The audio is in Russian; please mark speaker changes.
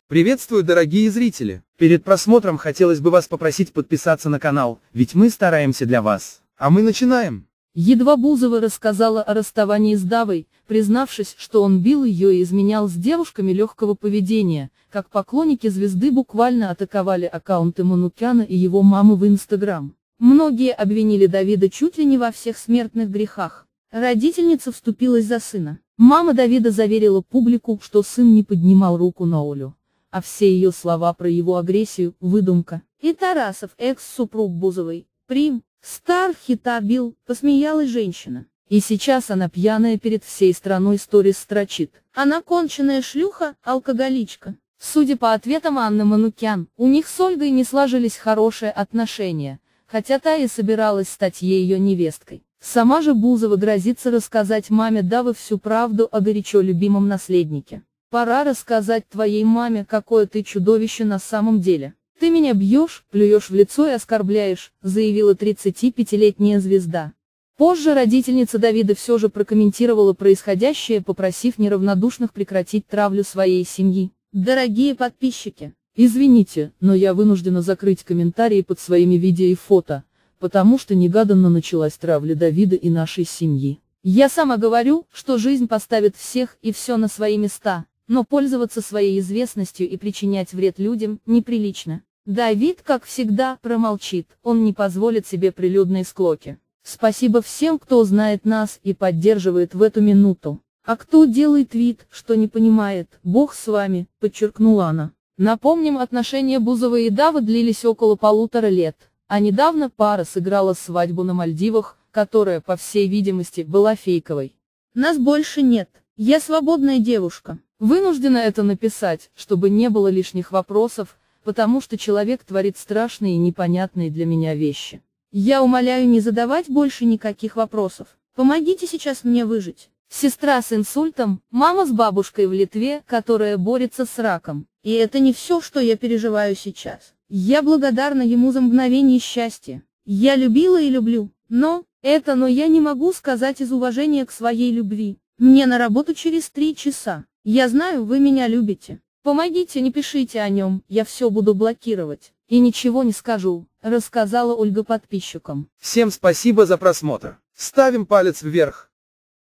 Speaker 1: Приветствую, дорогие зрители! Перед просмотром хотелось бы вас попросить подписаться на канал, ведь мы стараемся для вас. А мы начинаем!
Speaker 2: Едва Бузова рассказала о расставании с Давой, признавшись, что он бил ее и изменял с девушками легкого поведения, как поклонники звезды буквально атаковали аккаунты Манукяна и его мамы в Инстаграм. Многие обвинили Давида чуть ли не во всех смертных грехах. Родительница вступилась за сына. Мама Давида заверила публику, что сын не поднимал руку на Олю, а все ее слова про его агрессию – выдумка. И Тарасов, экс-супруг Бузовой, Прим, стар хита бил, посмеялась женщина. И сейчас она пьяная перед всей страной сторис строчит. Она конченая шлюха, алкоголичка. Судя по ответам Анны Манукян, у них с Ольгой не сложились хорошие отношения, хотя та и собиралась стать ее невесткой. Сама же Бузова грозится рассказать маме Давы всю правду о горячо любимом наследнике. «Пора рассказать твоей маме, какое ты чудовище на самом деле. Ты меня бьешь, плюешь в лицо и оскорбляешь», заявила 35-летняя звезда. Позже родительница Давида все же прокомментировала происходящее, попросив неравнодушных прекратить травлю своей семьи. «Дорогие подписчики, извините, но я вынуждена закрыть комментарии под своими видео и фото, потому что негаданно началась травля Давида и нашей семьи. Я сама говорю, что жизнь поставит всех и все на свои места, но пользоваться своей известностью и причинять вред людям неприлично». Давид, как всегда, промолчит, он не позволит себе прилюдной склоки. Спасибо всем, кто знает нас и поддерживает в эту минуту. А кто делает вид, что не понимает, Бог с вами, подчеркнула она. Напомним, отношения Бузовой и Давы длились около 1,5 лет, а недавно пара сыграла свадьбу на Мальдивах, которая, по всей видимости, была фейковой. «Нас больше нет, я свободная девушка. Вынуждена это написать, чтобы не было лишних вопросов, потому что человек творит страшные и непонятные для меня вещи. Я умоляю не задавать больше никаких вопросов. Помогите сейчас мне выжить. Сестра с инсультом, мама с бабушкой в Литве, которая борется с раком. И это не все, что я переживаю сейчас. Я благодарна ему за мгновение счастья. Я любила и люблю, но я не могу сказать из уважения к своей любви. Мне на работу через 3 часа. Я знаю, вы меня любите. Помогите, не пишите о нем, я все буду блокировать. И ничего не скажу», рассказала Ольга подписчикам.
Speaker 1: Всем спасибо за просмотр. Ставим палец вверх.